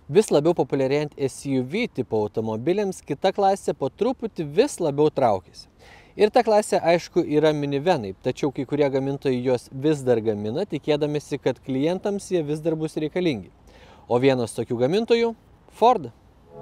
Vis labiau populiarėjant SUV tipo automobiliams, kita klasė po truputį vis labiau traukiasi. Ir ta klasė, aišku, yra minivanai, tačiau kai kurie gamintojai juos vis dar gamina, tikėdamėsi, kad klientams jie vis dar bus reikalingi. O vienas tokių gamintojų – Ford.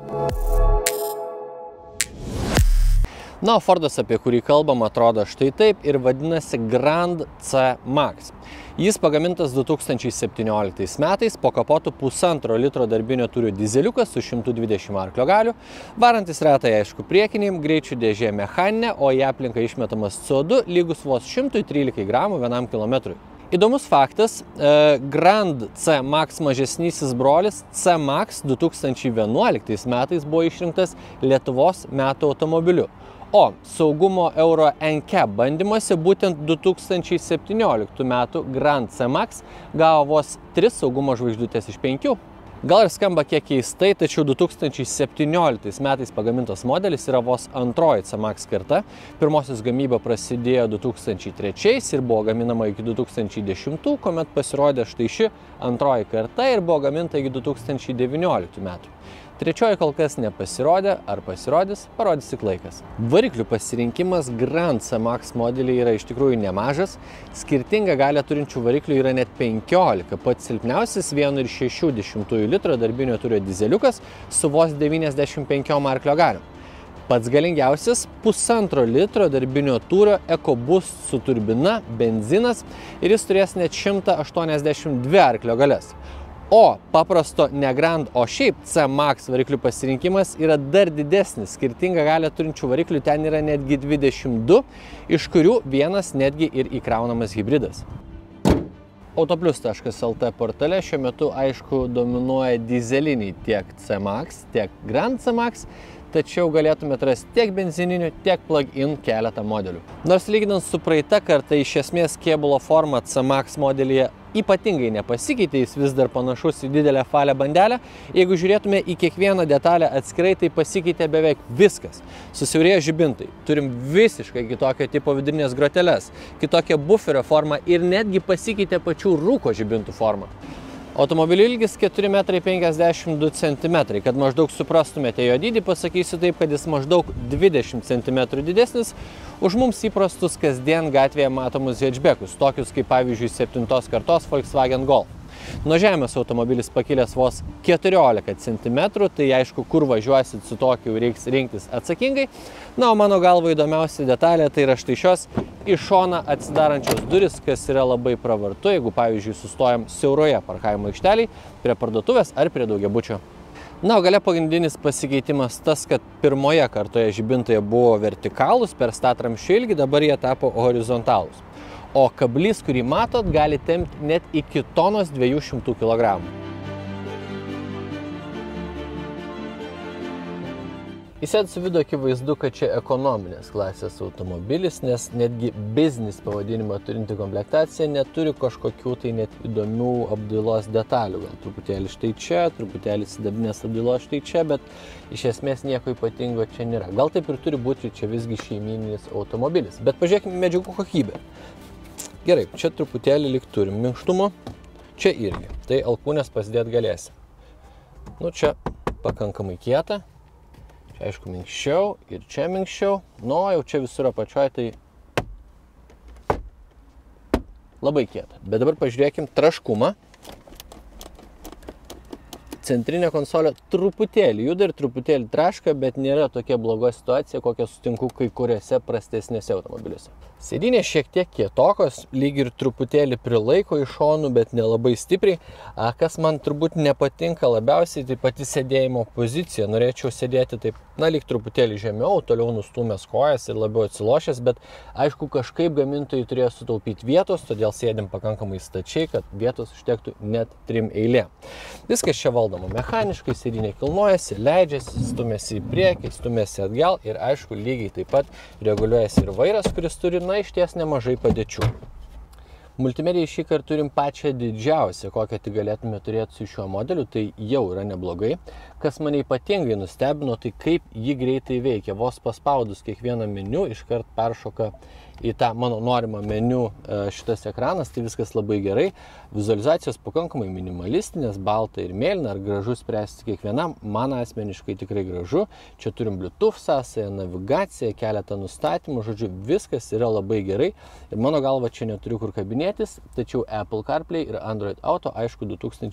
Na, o Fordas, apie kurį kalbam, atrodo štai taip ir vadinasi Grand C-Max. Jis pagamintas 2017 metais, po kapotu 1,5 litro darbinio tūrio dizeliukas su 120 arklio galių, varantis ratai, aišku, priekiniam, greičių dėžė mechaninė, o į aplinką išmetamas CO2 lygus vos 113 gramų vienam kilometrui. Įdomus faktas, Grand C-Max mažesnysis brolis C-Max 2011 metais buvo išrinktas Lietuvos metų automobiliu. O saugumo Euro NCAP bandymuose būtent 2017 metų Grand C-Max gavo vos 3 saugumo žvaigždutės iš 5. Gal ir skamba kiek keistai, tačiau 2017 metais pagamintas modelis yra vos antroji C-Max karta. Pirmosios gamyba prasidėjo 2003 ir buvo gaminama iki 2010, kuomet pasirodė štai ši antroji karta ir buvo gaminta iki 2019 metų. Trečioji kol kas nepasirodė, ar pasirodys, parodys tik laikas. Variklių pasirinkimas Grand C-Max modelyje yra iš tikrųjų nemažas. Skirtingą galią turinčių variklių yra net 15. Pats silpniausias 1,6 litro darbinio tūrio dizeliukas su vos 95 arklio galių. Pats galingiausias 1,5 litro darbinio tūrio EcoBoost su turbina, benzinas ir jis turės net 182 arklio galias. O paprasto ne Grand, o šiaip C-Max variklių pasirinkimas yra dar didesnis. Skirtingą galią turinčių variklių ten yra netgi 22, iš kurių vienas netgi ir įkraunamas hybridas. Autoplius.lt portale šiuo metu, aišku, dominuoja dizeliniai tiek C-Max, tiek Grand C-Max, tačiau galėtumėte rasti tiek benzininių, tiek plug-in keletą modelių. Nors lyginant su praeita karta, iš esmės kėbulo forma C-Max modelyje ypatingai nepasikeitė, jis vis dar panašus į didelę falę bandelę. Jeigu žiūrėtume į kiekvieną detalę atskirai, tai pasikeitė beveik viskas. Susiaurėjo žibintai, turim visiškai kitokio tipo vidurinės groteles, kitokią buferio formą ir netgi pasikeitė pačių rūko žibintų formą. Automobilio ilgis 4,52 cm. Kad maždaug suprastumėte jo dydį, pasakysiu taip, kad jis maždaug 20 cm didesnis už mums įprastus kasdien gatvėje matomus hatchbackus, tokius kaip pavyzdžiui 7 kartos Volkswagen Golf. Nuo žemės automobilis pakilęs vos 14 cm, tai aišku, kur važiuosit su tokiu reiks rinktis atsakingai. Na, o mano galva įdomiausia detalė tai yra štai šios iš šoną atsidarančios duris, kas yra labai pravartu, jeigu pavyzdžiui sustojam siauroje parkavimo aikštelėje, prie parduotuvės ar prie daugiabučio. Na, o gale pagrindinis pasikeitimas tas, kad pirmoje kartoje žibintai buvo vertikalūs per statramsčio ilgį, dabar jie tapo horizontalūs. O kablys, kurį matot, gali tempti net iki tonos 200 kg. Įsėdus vidų akivaizdu, kad čia ekonominės klasės automobilis, nes netgi biznis pavadinimą turinti komplektacija neturi kažkokių tai net įdomių apdailos detalių. Gal truputėlį štai čia, truputėlį sidabrinės apdailos štai čia, bet iš esmės nieko ypatingo čia nėra. Gal taip ir turi būti, čia visgi šeimyninis automobilis. Bet pažiūrėkime medžiagų kokybę. Gerai, čia truputėlį lyg turim minkštumo, čia irgi. Tai alkūnės pasidėti galėsi. Nu, čia pakankamai kieta. Čia aišku minkščiau ir čia minkščiau. Nu, jau čia visur apačioje tai labai kieta. Bet dabar pažiūrėkim traškumą. Centrinė konsolė truputėlį juda ir truputėlį traška, bet nėra tokia bloga situacija, kokią sutinku kai kuriuose prastesnėse automobiliuose. Sėdynės šiek tiek kietokos, lyg ir truputėlį prilaiko iš šonų, bet nelabai stipriai. Kas man turbūt nepatinka labiausiai, tai pati sėdėjimo pozicija. Norėčiau sėdėti taip, na, lyg truputėlį žemiau, toliau nustūmęs kojas ir labiau atsilošęs, bet aišku, kažkaip gamintojai turėjo sutaupyti vietos, todėl sėdim pakankamai stačiai, kad vietos užtektų net 3 eilėm. Viskas čia valdoma mechaniškai, sėdynė kilnojasi, leidžiasi, stumiasi į priekį, stumiasi atgal ir aišku, lygiai taip pat reguliuojasi ir vairas, kuris turi, na, išties nemažai padėčių. Multimedijai šį kartą turim pačią didžiausią, kokią tik galėtume turėti su šiuo modeliu, tai jau yra neblogai. Kas mane ypatingai nustebino, tai kaip ji greitai veikia. Vos paspaudus kiekvieną meniu, iškart peršoka į tą mano norimą meniu šitas ekranas, tai viskas labai gerai. Vizualizacijos pakankamai minimalistinės, balta ir mėlyna, ar gražu spręsti kiekvienam, man asmeniškai tikrai gražu. Čia turim Bluetooth sąsają, navigaciją, keletą nustatymų, žodžiu, viskas yra labai gerai. Ir mano galva čia neturiu kur kabinėtis, tačiau Apple CarPlay ir Android Auto, aišku,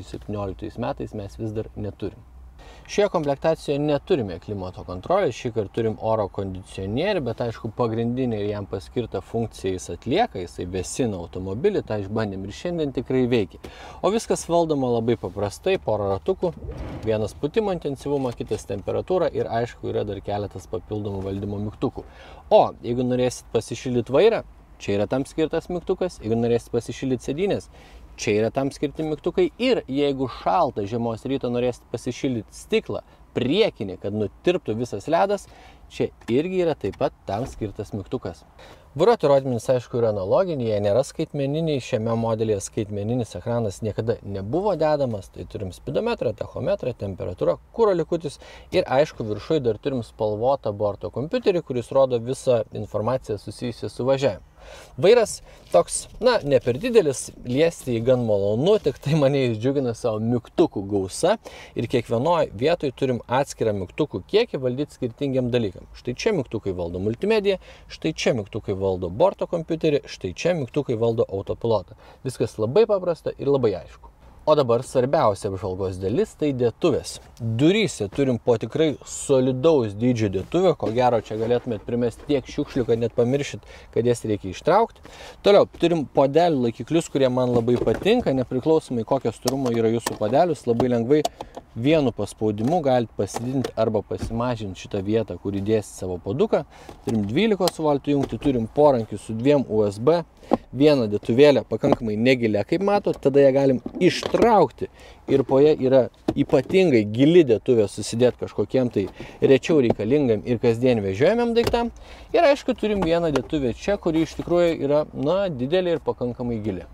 2017 metais mes vis dar neturim. Šioje komplektacijoje neturime klimato kontrolės, šį kartą turim oro kondicionierių, bet aišku pagrindinė ir jam paskirta funkcija jis atlieka, jisai vėsina automobilį, tą išbandėm ir šiandien tikrai veikia. O viskas valdoma labai paprastai, pora ratukų, vienas pūtimo intensyvumo, kitas temperatūra ir aišku yra dar keletas papildomų valdymo mygtukų. O jeigu norėsit pasišildyti vairą, čia yra tam skirtas mygtukas, jeigu norėsit pasišildyti sėdynės, čia yra tam skirti mygtukai ir jeigu šaltą žiemos rytą norėsit pasišildyti stiklą priekinį, kad nutirptų visas ledas, čia irgi yra taip pat tam skirtas mygtukas. Vairuotojų rodmenys, aišku, yra analoginiai, jie nėra skaitmeniniai, šiame modelyje skaitmeninis ekranas niekada nebuvo dedamas, tai turim spidometrą, tachometrą, temperatūrą, kuro likutis ir aišku viršuje dar turim spalvotą borto kompiuterį, kuris rodo visą informaciją susijusią su važiavimu. Vairas toks, ne per didelis, liesti jį gan malonu, tik tai mane jis džiugina savo mygtukų gausa ir kiekvienoje vietoje turim atskirą mygtukų kiekį valdyti skirtingiam dalykam. Štai čia mygtukai valdo multimediją, štai čia mygtukai valdo borto kompiuterį, štai čia mygtukai valdo autopilotą. Viskas labai paprasta ir labai aišku. O dabar svarbiausia apžvalgos dalis tai dėtuvės. Duryse turim po tikrai solidaus dydžio dėtuvę, ko gero čia galėtumėt primesti tiek šiukšlių, kad net pamiršit, kad jas reikia ištraukti. Toliau turim podelių laikiklius, kurie man labai patinka, nepriklausomai kokio storumo yra jūsų podelius, labai lengvai vienu paspaudimu galite pasididinti arba pasimažinti šitą vietą, kur įdėsit savo puoduką. Turim 12 V jungtį, turim porankių su 2 USB, vieną dėtuvėlę pakankamai negilę, kaip matot, tada ją galim ištraukti ir po ją yra ypatingai gili dėtuvė susidėti kažkokiem tai rečiau reikalingam ir kasdien vežiojamiem daiktam. Ir aišku, turim vieną dėtuvę čia, kuri iš tikrųjų yra, didelė ir pakankamai gili.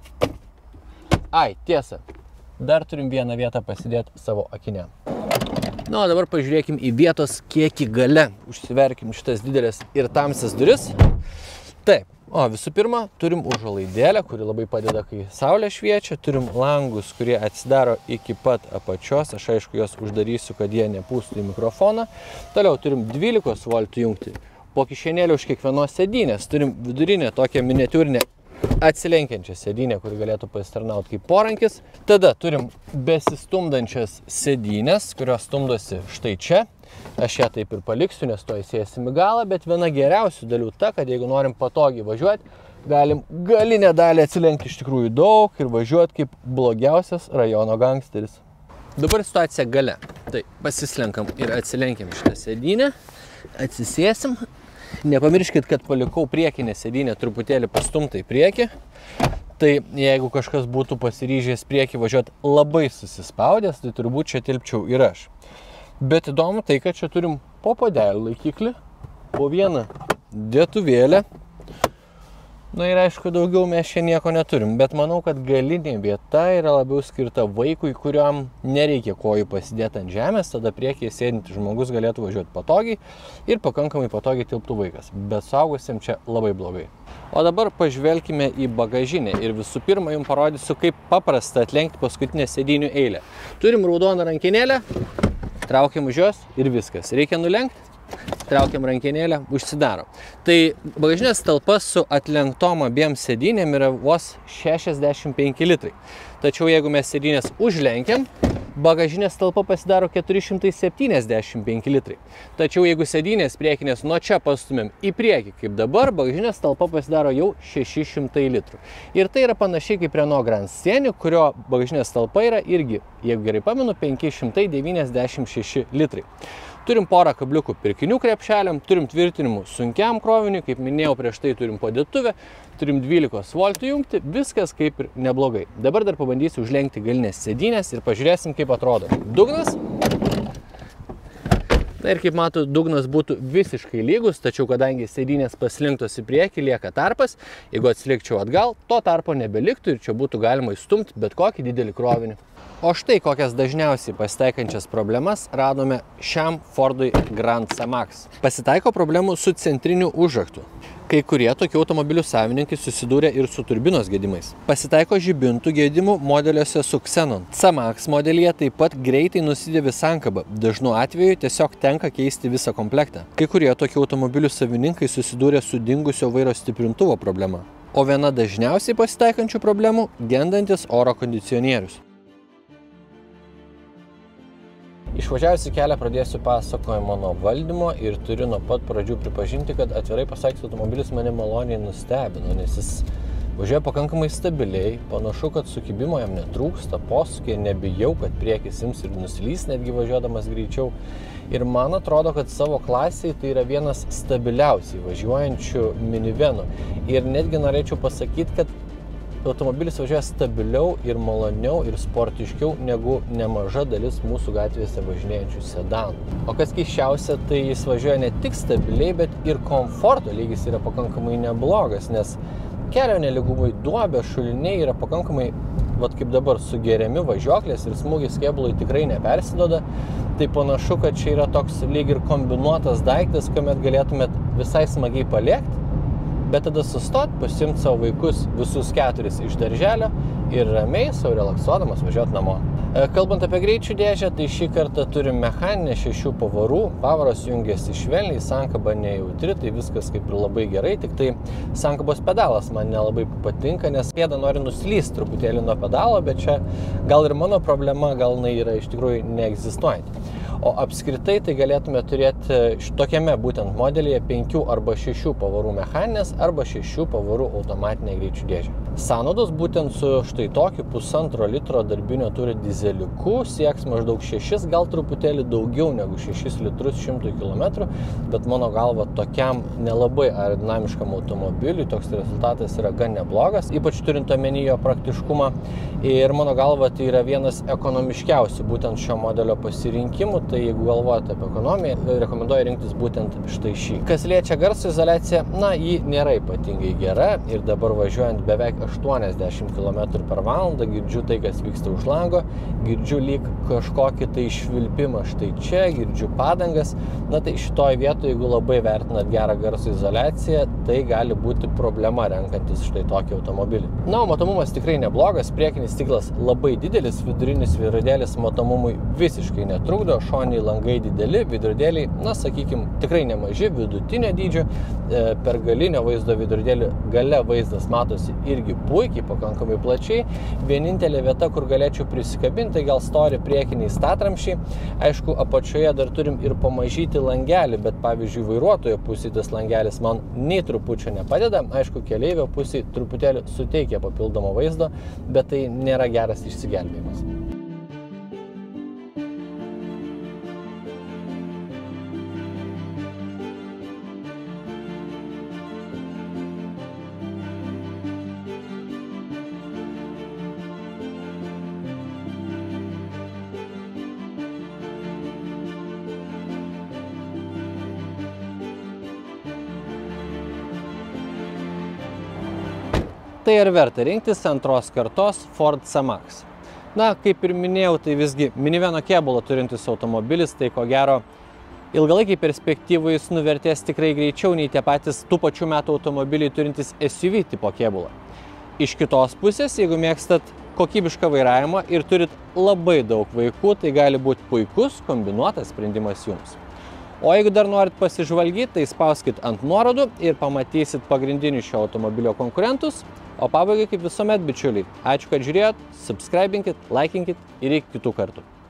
Tiesa, dar turim vieną vietą pasidėti savo akiniam. O dabar pažiūrėkim į vietos kiekį gale. Užsiverkim šitas didelės ir tamsias duris. Taip. Visų pirma, turim užuolaidėlę, kuri labai padeda, kai saulė šviečia. Turim langus, kurie atsidaro iki pat apačios. Aš aišku, juos uždarysiu, kad jie nepūstų į mikrofoną. Toliau turim 12 V jungtį. Po kišenėlį už kiekvienos sėdynės. Turim vidurinę tokią miniatiūrinę atsilenkiančią sėdynę, kuri galėtų pasitarnauti kaip porankis. Tada turim besistumdančias sėdynės, kurios stumdosi štai čia. Aš ją taip ir paliksiu, nes to įsėsim į galą, bet viena geriausių dalių ta, kad jeigu norim patogiai važiuoti, galim galinę dalį atsilenkti iš tikrųjų daug ir važiuoti kaip blogiausias rajono gangsteris. Dabar situacija gale. Tai pasislenkam ir atsilenkiam šitą sėdynę, atsisėsim. Nepamirškit, kad palikau priekinę sėdynę truputėlį pastumtą į priekį. Tai jeigu kažkas būtų pasiryžęs priekį važiuoti labai susispaudęs, tai turbūt čia tilpčiau ir aš. Bet įdomu tai, kad čia turim po podelių laikiklį, po vieną dėtuvėlę. Ir aišku, daugiau mes čia nieko neturim, bet manau, kad galinė vieta yra labiau skirta vaikui, kuriam nereikia kojų pasidėti ant žemės, tada priekyje sėdintis žmogus galėtų važiuoti patogiai ir pakankamai patogiai tilptų vaikas, bet suaugusiam čia labai blogai. O dabar pažvelkime į bagažinę ir visų pirma jums parodysiu, kaip paprasta atlenkti paskutinę sėdynių eilę. Turim raudoną rankenėlę, traukiam už jos ir viskas. Reikia nulenkti. Traukiam rankenėlę, užsidaro. Tai bagažinės talpa su atlenktom abiem sėdynėm yra vos 65 litrai. Tačiau jeigu mes sėdynės užlenkiam, bagažinės talpa pasidaro 475 litrai. Tačiau jeigu sėdynės priekinės nuo čia pastumėm į priekį, kaip dabar, bagažinės talpa pasidaro jau 600 litrų. Ir tai yra panašiai kaip Renault Grand Scenic, kurio bagažinės talpa yra irgi, jeigu gerai pamenu, 596 litrai. Turim porą kabliukų pirkinių krepšeliam, turim tvirtinimų sunkiam kroviniui, kaip minėjau prieš tai turim padėtuvę, turim 12 V jungtį, viskas kaip ir neblogai. Dabar dar pabandysiu užlenkti galinės sėdynės ir pažiūrėsim, kaip atrodo dugnas. Na ir kaip matot, dugnas būtų visiškai lygus, tačiau kadangi sėdynės paslinktos į priekį, lieka tarpas, jeigu atsilikčiau atgal, to tarpo nebeliktų ir čia būtų galima įstumti bet kokį didelį krovinį. O štai kokias dažniausiai pasitaikančias problemas radome šiam Fordui Grand C-Max. Pasitaiko problemų su centriniu užraktu. Kai kurie tokių automobilių savininkai susidūrė ir su turbinos gedimais. Pasitaiko žibintų gedimų modeliuose su Xenon. C-Max modelyje taip pat greitai nusidėvi sankaba. Dažnu atveju tiesiog tenka keisti visą komplektą. Kai kurie tokių automobilių savininkai susidūrė su dingusio vairo stiprintuvo problema. O viena dažniausiai pasitaikančių problemų – gendantis oro kondicionierius. Išvažiavęs į kelią pradėsiu pasakojimą nuo valdymo ir turiu nuo pat pradžių pripažinti, kad atvirai pasakius automobilis mane maloniai nustebino, nes jis važiuoja pakankamai stabiliai, panašu, kad sukibimo jam netrūksta, posūkiai nebijau, kad priekis ims ir nuslys, netgi važiuodamas greičiau. Ir man atrodo, kad savo klasiai tai yra vienas stabiliausiai važiuojančių minivenų. Ir netgi norėčiau pasakyti, kad automobilis važiuoja stabiliau ir maloniau ir sportiškiau negu nemaža dalis mūsų gatvėse važinėjančių sedanų. O kas keisčiausia, tai jis važiuoja ne tik stabiliai, bet ir komforto lygis yra pakankamai neblogas, nes kelio nelygumai, duobės, šuliniai yra pakankamai, kaip dabar, sugeriami važiuoklės ir smūgis kėbului tikrai nepersiduoda. Tai panašu, kad čia yra toks lyg ir kombinuotas daiktas, kuomet galėtumėt visai smagiai paliekti, bet tada sustot, pasiimti savo vaikus visus 4 iš darželio ir ramiai, sau relaksuodamas važiuoti namo. Kalbant apie greičių dėžę, tai šį kartą turim mechaninę 6 pavarų, pavaros jungiasi švelniai, sankaba nejautri, tai viskas kaip ir labai gerai, tik tai sankabos pedalas man nelabai patinka, nes pėda nori nuslysti truputėlį nuo pedalo, bet čia gal ir mano problema, gal jinai yra iš tikrųjų neegzistuojanti. O apskritai tai galėtume turėti šitokiame būtent modelyje 5 arba 6 pavarų mechaninės arba 6 pavarų automatinė greičių dėžė. Sąnaudos būtent su štai tokiu 1,5 litro darbinio turio dizeliuku sieks maždaug 6, gal truputėlį daugiau negu 6 litrus 100 km, bet mano galva tokiam nelabai aerodinamiškam automobiliui toks rezultatas yra gan neblogas, ypač turint omeny jo praktiškumą. Ir mano galva tai yra vienas ekonomiškiausių būtent šio modelio pasirinkimų. Tai jeigu galvojate apie ekonomiją, rekomenduoju rinktis būtent štai šį. Kas liečia garso izoliaciją, ji nėra ypatingai gera ir dabar važiuojant beveik 80 km/h girdžiu tai, kas vyksta už lango, girdžiu lyg kažkokį tai švilpimą štai čia, girdžiu padangas. Tai šitoj vietoje, jeigu labai vertinat gerą garso izoliaciją, tai gali būti problema renkantis štai tokį automobilį. O matomumas tikrai neblogas, priekinis stiklas labai didelis, vidurinis veidrodėlis matomumui visiškai netrukdo, šoniniai langai dideli, veidrodėliai, sakykime, tikrai nemaži, vidutinio dydžio, per galinio vaizdo veidrodėlį gale vaizdas matosi irgi puikiai, pakankamai plačiai. Vienintelė vieta, kur galėčiau prisikabinti, tai gal stori priekiniai statramšiai. Aišku, apačioje dar turim ir pamažyti langelį, bet pavyzdžiui, vairuotojo pusėje tas langelis man nei trupučio nepadeda. Aišku, keleivio pusėje truputėlį suteikia papildomo vaizdo, bet tai nėra geras išsigelbėjimas. Tai ir verta rinktis antros kartos Ford C-Max. Kaip ir minėjau, tai visgi miniveno kėbulą turintis automobilis, tai ko gero ilgalaikiai perspektyvai jis nuvertės tikrai greičiau nei tie patys tų pačių metų automobiliai turintis SUV tipo kėbulą. Iš kitos pusės, jeigu mėgstat kokybišką vairavimą ir turit labai daug vaikų, tai gali būti puikus kombinuotas sprendimas jums. O jeigu dar norit pasižvalgyti, tai spauskit ant nuorodų ir pamatysit pagrindinius šio automobilio konkurentus. O pabaigai, kaip visuomet, bičiuliai, ačiū, kad žiūrėjot, subscribinkit, laikinkit ir iki kitų kartų.